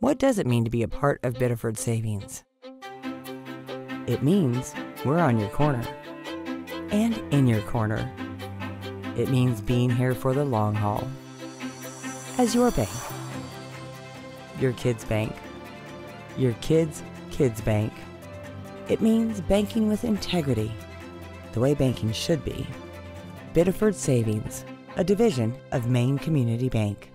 What does it mean to be a part of Biddeford Savings? It means we're on your corner and in your corner. It means being here for the long haul. As your bank, your kids' bank, your kids' kids' bank. It means banking with integrity, the way banking should be. Biddeford Savings, a division of Maine Community Bank.